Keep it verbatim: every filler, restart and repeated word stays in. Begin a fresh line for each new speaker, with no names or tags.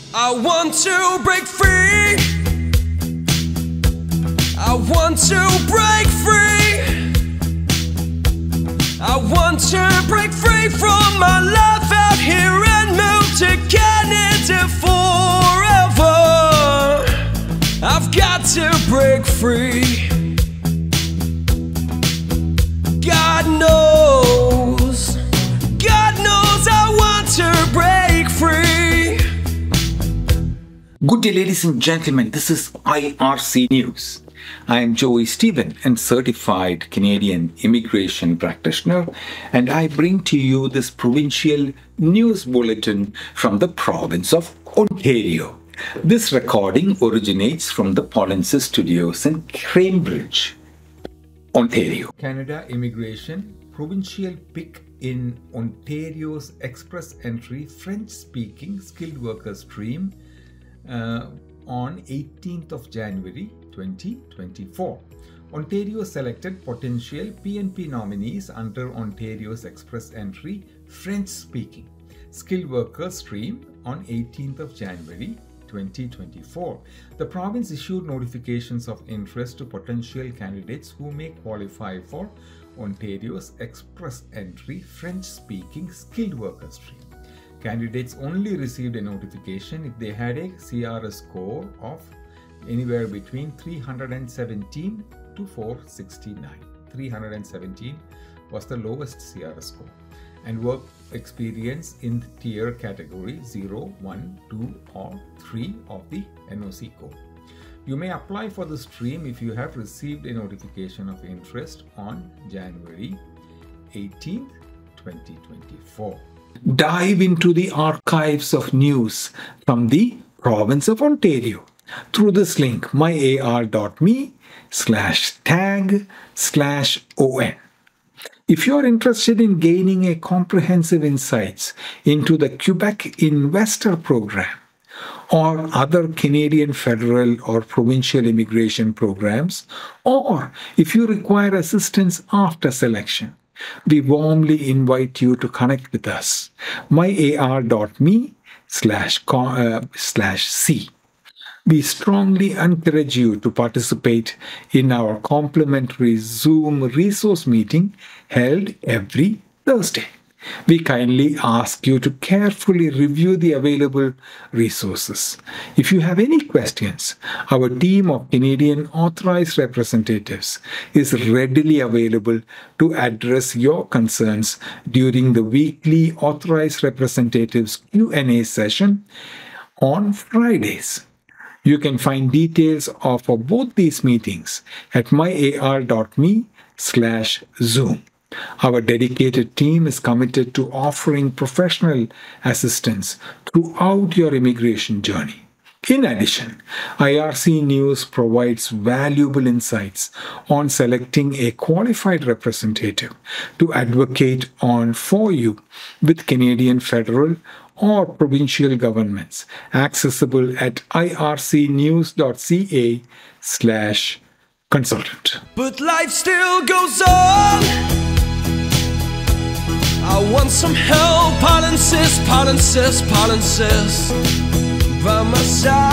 I want to break free. I want to break free. I want to break free from my life out here and move to Canada forever. I've got to break free. God knows, God knows I want to break free.
Good day, ladies and gentlemen. This is I R C News. I am Joey Stephen, and certified Canadian immigration practitioner, and I bring to you this Provincial News Bulletin from the province of Ontario. This recording originates from the Polinsys studios in Cambridge, Ontario. Canada Immigration Provincial Pick in Ontario's Express Entry French-speaking skilled worker stream uh, on eighteenth of January twenty twenty-four. Ontario selected potential P N P nominees under Ontario's Express Entry French-speaking skilled worker stream on eighteenth of January twenty twenty-four. The province issued notifications of interest to potential candidates who may qualify for Ontario's Express Entry French-speaking skilled worker stream. Candidates only received a notification if they had a C R S score of anywhere between three hundred seventeen to four sixty-nine. three hundred seventeen was the lowest C R S score, and work experience in the tier category zero, one, two or three of the N O C code. You may apply for the stream if you have received a notification of interest on January eighteenth, twenty twenty-four. Dive into the archives of news from the province of Ontario through this link, myar.me slash tag slash on. If you are interested in gaining a comprehensive insights into the Quebec Investor Program or other Canadian federal or provincial immigration programs, or if you require assistance after selection, we warmly invite you to connect with us, myar.me slash slash c. We strongly encourage you to participate in our complimentary Zoom resource meeting held every Thursday. We kindly ask you to carefully review the available resources. If you have any questions, our team of Canadian authorized representatives is readily available to address your concerns during the weekly authorized representatives Q and A session on Fridays. You can find details of both these meetings at myar.me slash Zoom. Our dedicated team is committed to offering professional assistance throughout your immigration journey. In addition, I R C News provides valuable insights on selecting a qualified representative to advocate on for you with Canadian federal or provincial governments, accessible at ircnews.ca slash consultant.
But life still goes on. I want some help, Polinsys, Polinsys, Polinsys by my side.